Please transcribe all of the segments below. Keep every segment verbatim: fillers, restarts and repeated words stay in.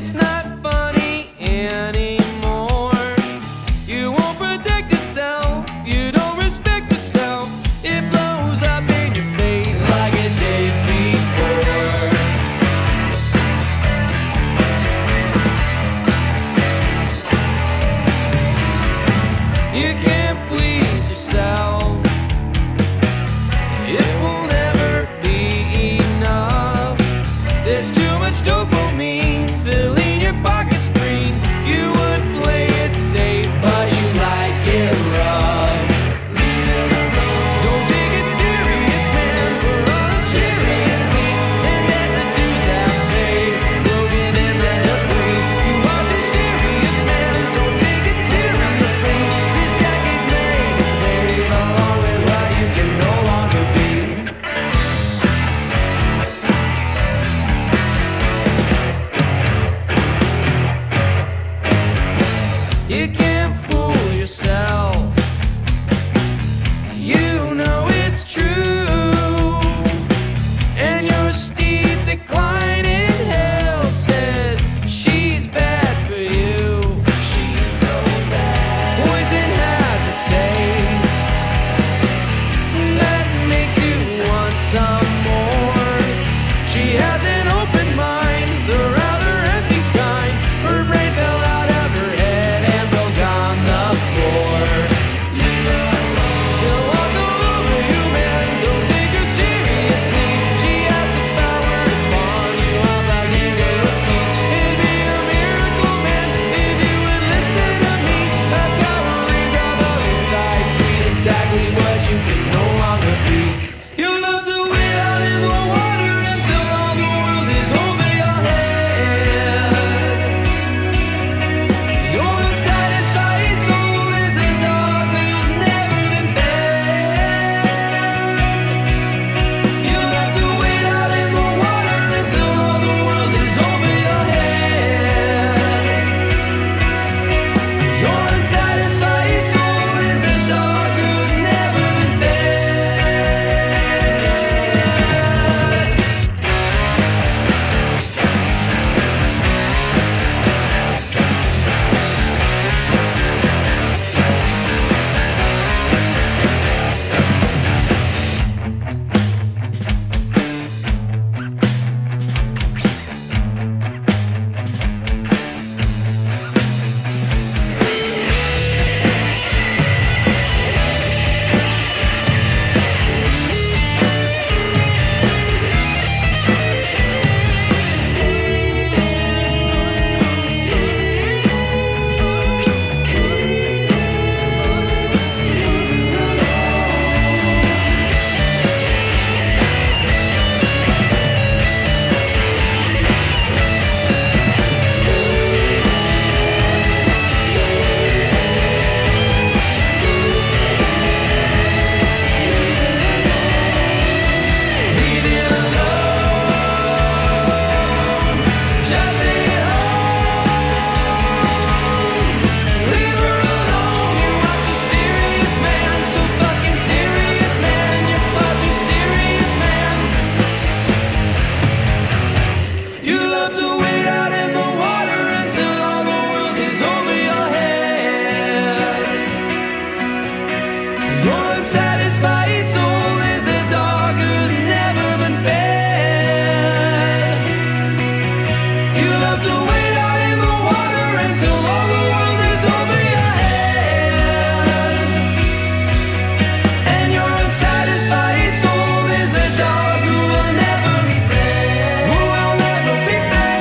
It's not funny anymore. You won't protect yourself, you don't respect yourself. It blows up in your face like it did before. You can't please yourself. It will never be enough. There's too much dopamine filling your pocket screen. You would play it safe, but you like it rough. Leave it alone. Don't take it serious, man. We're all seriously, and as the dues have paid, broken and let up free. You are too serious, man. Don't take it seriously. This decade's made to fade along with what you can no longer be. You can't fool yourself. You know it's true. And your steep decline in health says she's bad for you. She's so bad. Poison has a taste that makes you want some more. She has an open mind, the rather empty kind. Her brain fell out of her head and broke on the floor. Leave her alone. She'll walk all over you, man. Don't take her seriously. She has the power to pawn you all back into your schemes. It'd be a miracle, man, if you would listen to me. A cavalry bravo inside, scream exactly what you can no longer be. You love to wait out in the water until all the world is over your head. Your unsatisfied soul is a dog who's never been fed. You love to wait out in the water until all the world is over your head. Your unsatisfied soul is a dog who's never been fed. Leave it alone. Just stay at home. Leave her alone. You are so serious, man. So fucking serious, man. You're far too serious, man. You love to wait out in the water until all the world is over your head. Your unsatisfied soul is a dog who's never been fed. You love to wait out in the water until all the world is over your head. And your unsatisfied soul is a dog who will never be fed. Who will never be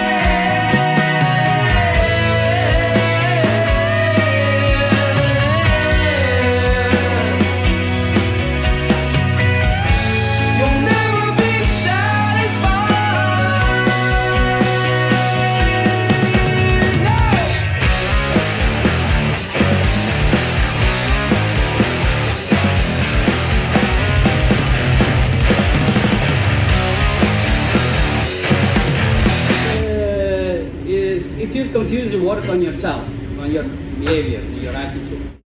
fed. You'll never be satisfied. No. uh, is if you confuse, work on yourself, on your behavior, your attitude.